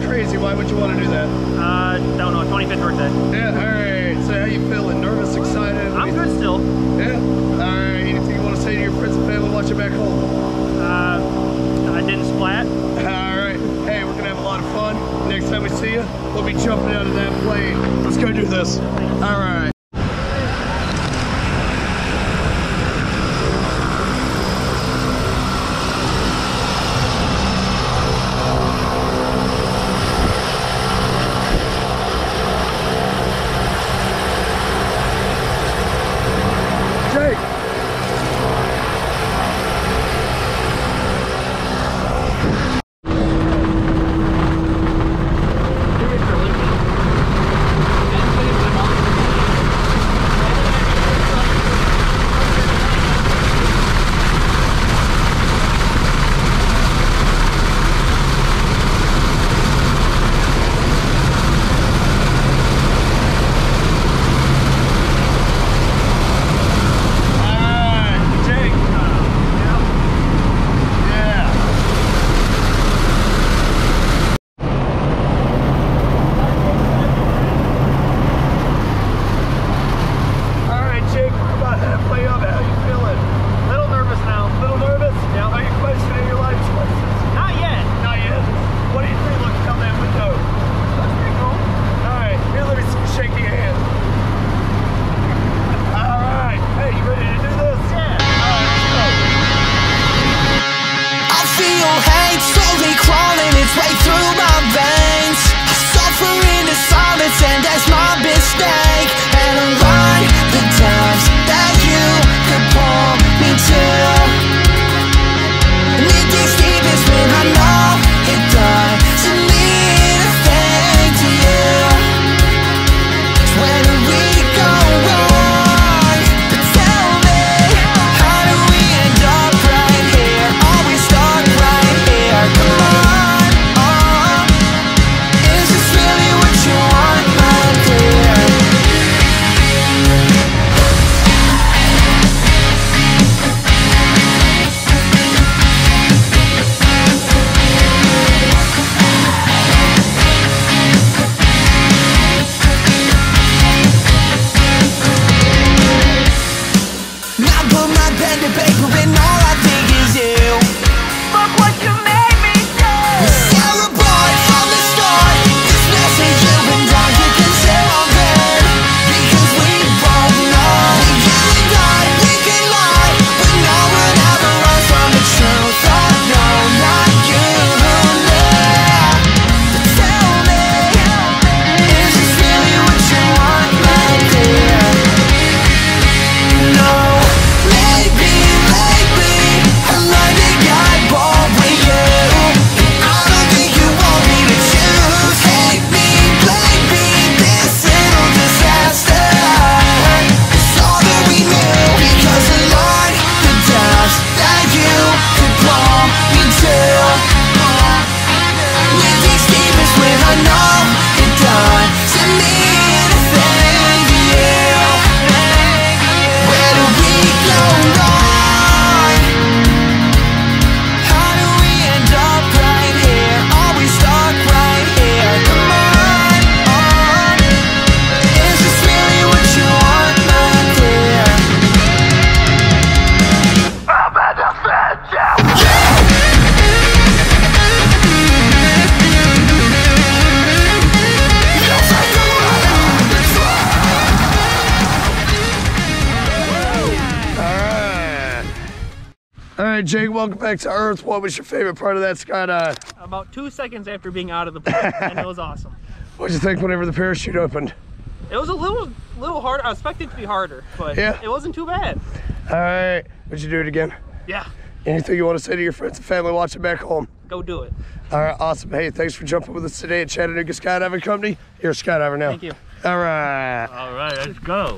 crazy. Why would you want to do that? Don't know, 25th birthday. Yeah, alright. So how you feeling? Nervous, excited? I'm good still. Yeah? Alright, anything you want to say to your friends and family watching back home? I didn't splat. Alright. Hey, we're gonna have a lot of fun. Next time we see you, we'll be jumping out of that plane. Let's go do this. Alright. Alright, Jake, welcome back to Earth. What was your favorite part of that skydive? About 2 seconds after being out of the plane, and it was awesome. What'd you think whenever the parachute opened? It was a little hard. I expected it to be harder, but yeah, it wasn't too bad. Alright, would you do it again? Yeah. Anything you want to say to your friends and family watching back home? Go do it. Alright, awesome. Hey, thanks for jumping with us today at Chattanooga Skydiving Company. You're a skydiver now. Thank you. Alright. Alright, let's go.